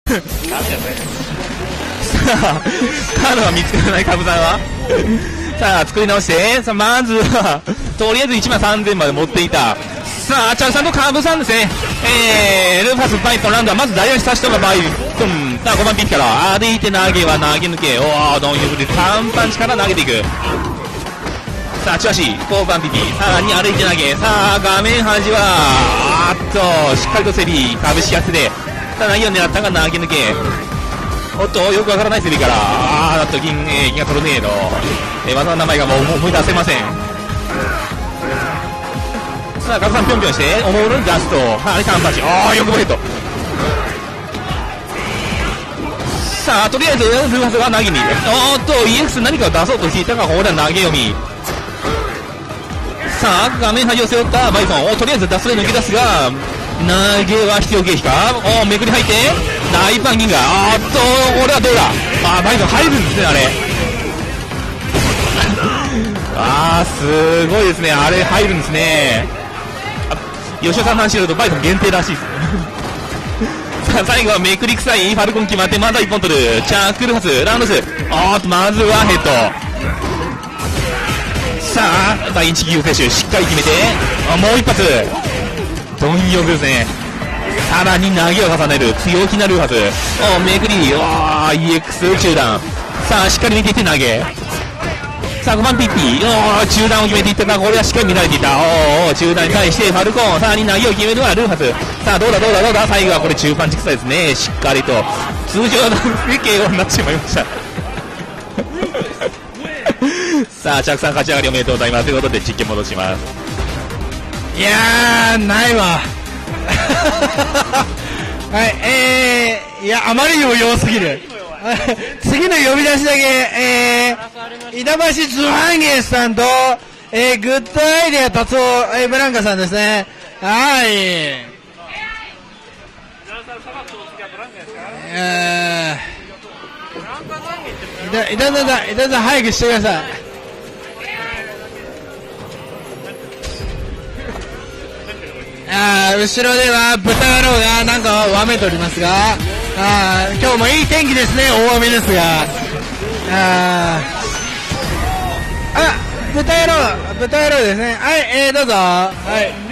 あ、カードが見つからないカブさんはさあ、作り直して、さあ、まずは、とりあえず1万3000まで持っていた。さあ、チャルさんとカブさんですね。ルーファス、バイトン、ランドはまず大足差しとかバイトン。さあ、5番ピッチから歩いて投げは投げ抜け。おー、ドンユフで3パンチから投げていく。さあ、チュアシ4番ピピ、さらに歩いて投げ。さあ、画面端はしっかりとセリ株式やってて、さあ、投げを狙ったが投げ抜け。おっと、よくわからないセリから銀河トルネード、技の名前がもう思い出せません。さあ、カズさんぴょんぴょんして思うのに出すと、あれカンパチ、よくボヘッド。さあ、とりあえずルーファスが投げに、おっと EX 何かを出そうとしていたが、ここでは投げ読み。さあ、画面端を背負ったバイソンをとりあえず脱走で抜け出すが、投げは必要経費か。めくり入って大パン銀河、これはどうだ。バイソン入るんですね、あれすごいですね、あれ入るんですね。吉尾さんの話によるとバイソン限定らしいですさあ、最後はめくり臭いファルコン決まって、また1本取る。チャックルファスラウンドス、まずはヘッド。さあ、第1球選手しっかり決めて、もう一発貪欲ですね。さらに投げを重ねる強気なルーファス、めくり、EX 中段。さあ、しっかり見ていって投げ。さあ、5番ピッピー、中段を決めていったが、これはしっかり見られていた。中段に対してファルコン、さらに投げを決めるのはルーファス。さあ、どうだ、最後はこれ中パンチ臭いですね。しっかりと通常の KO になってしまいましたさあ、着さん勝ち上がりおめでとうございますということで実験戻します。 いやー、ないわはい、いや、あまりにも弱すぎる次の呼び出しだけ、板橋ズハンゲンさんと、グッドアイデア達夫、ブランカさんですね。はい。板田さん早くしてください。後ろでは豚野郎がなんかわめておりますが、今日もいい天気ですね。大雨ですが、豚野郎ですね。はい、どうぞ。はい。